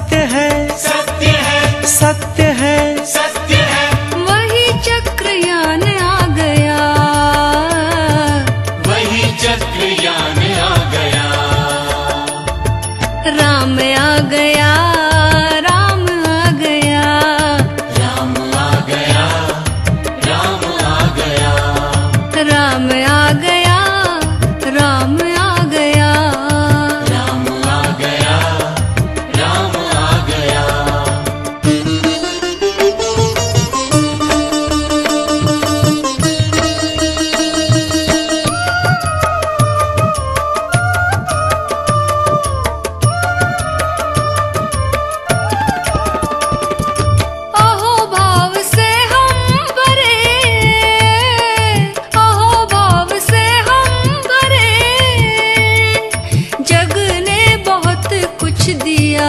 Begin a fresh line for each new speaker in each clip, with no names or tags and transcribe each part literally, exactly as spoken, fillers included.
सत्य है,
सत्य है,
सत्य है,
सत्य है।
वही चक्रयान आ गया,
वही चक्रयान आ गया।
राम आ गया, राम आ गया,
राम आ गया, राम आ गया,
राम आ गया, राम आ गया,
राम आ गया, राम आ गया।
अहो भाव से हम भरे, अहो भाव से हम भरे, जग ने बहुत कुछ दिया,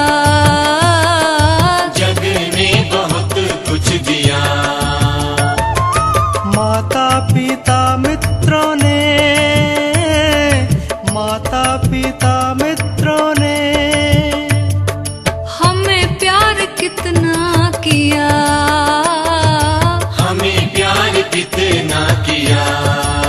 जग ने बहुत कुछ दिया।
माता पिता मित्रों ने, माता पिता मित्रों ने
हमें प्यार कितना किया,
हमें प्यार कितना किया।